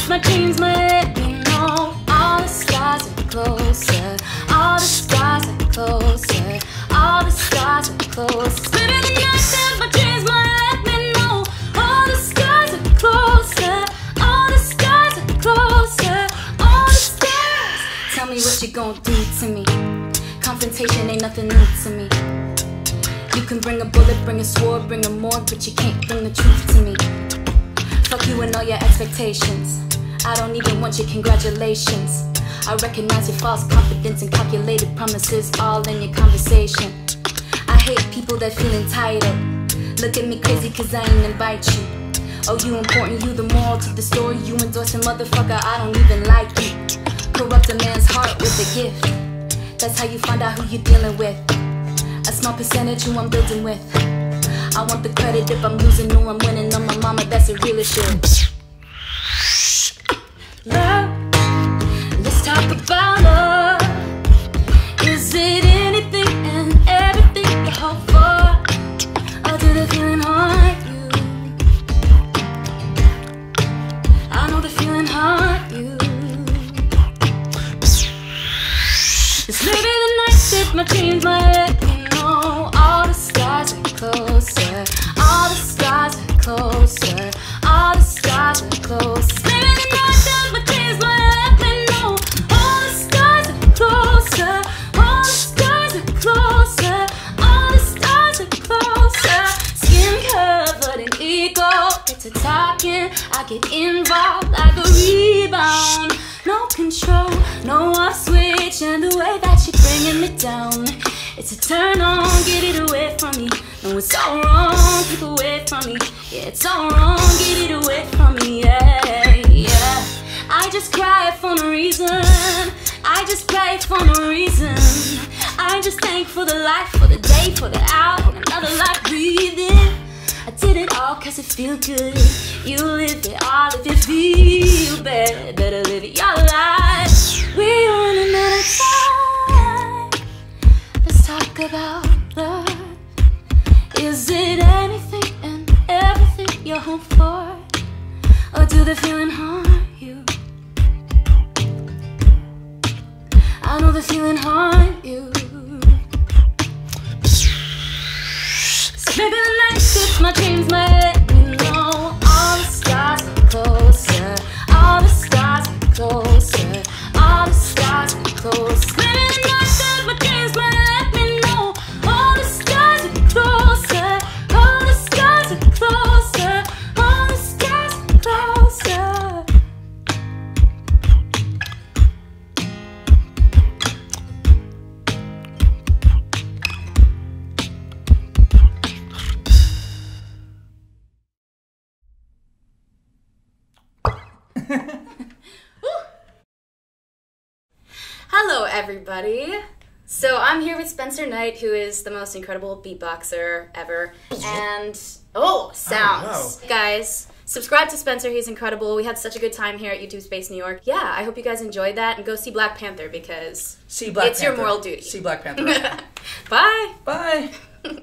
my dreams might let me know. All the stars are closer. All the stars are closer. All the stars are closer. Baby, the night that my dreams might let me know. All the stars are closer. All the stars are closer. All the stars. Tell me what you gon' do to me. Confrontation ain't nothing new to me. You can bring a bullet, bring a sword, bring a morgue, but you can't bring the truth to me. Fuck you and all your expectations. I don't even want your congratulations. I recognize your false confidence and calculated promises all in your conversation. I hate people that feel entitled. Look at me crazy cause I ain't invite you. Oh, you important, you the moral to the story. You endorse a motherfucker, I don't even like you. Corrupt a man's heart with a gift. That's how you find out who you're dealing with. A small percentage who I'm building with. I want the credit if I'm losing or I'm winning. On my mama, that's the realest shit. Love, let's talk about love. Is it anything and everything you hope for? Or do the feeling haunt you? I know the feeling haunt you. It's maybe the night that my dreams might let me know. All the stars are closer. All the stars are closer. All the stars are closer. Maybe the night that my dreams might let me know. All the stars are closer. All the stars are closer. All the stars are closer. Skin covered in ego. Get to talking, I get involved like a rebound. No control, no off switch, and the way that you're bringing me down, it's a turn on. Get it away from me. No, it's all wrong. Keep away from me. Yeah, it's all wrong. Get it away from me. Yeah, yeah. I just cry for no reason. I just pray for no reason. I just thank for the life, for the day, for the hour, and another life breathing. I did it all cause it feel good. You live it all if you feel bad. Better live your life. We running out of time. Let's talk about love. Is it anything and everything you hope for? Or do the feeling haunt you? I know the feeling haunt you. Maybe the night if my dreams might let me know. All the stars are closer. All the stars are closer. All the stars are closer. Maybe the night that my dreams might let me know. All the stars are closer. All the stars are closer. All the stars are closer. Hello everybody! So I'm here with Spencer Knight, who is the most incredible beatboxer ever, and sounds! Oh, wow. Guys, subscribe to Spencer, he's incredible. We had such a good time here at YouTube Space New York. Yeah, I hope you guys enjoyed that, and go see Black Panther because it's your moral duty. See Black Panther. Bye! Bye!